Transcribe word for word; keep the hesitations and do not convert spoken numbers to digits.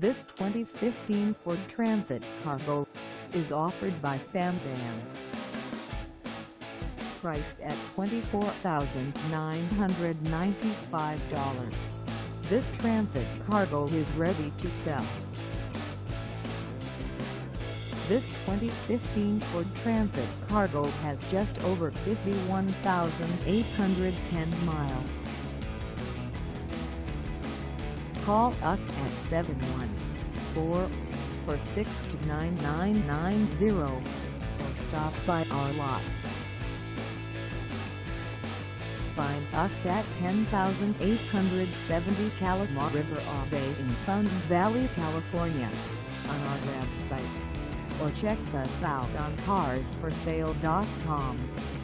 This twenty fifteen Ford Transit Cargo is offered by Fam Vans. Priced at twenty-four thousand nine hundred ninety-five dollars, this Transit Cargo is ready to sell. This twenty fifteen Ford Transit Cargo has just over fifty-one thousand eight hundred ten miles. Call us at seven one four, four six two, nine nine nine zero or stop by our lot. Find us at ten thousand eight hundred seventy Calamar River Ave in Fountain Valley, California on our website, or check us out on cars for sale dot com.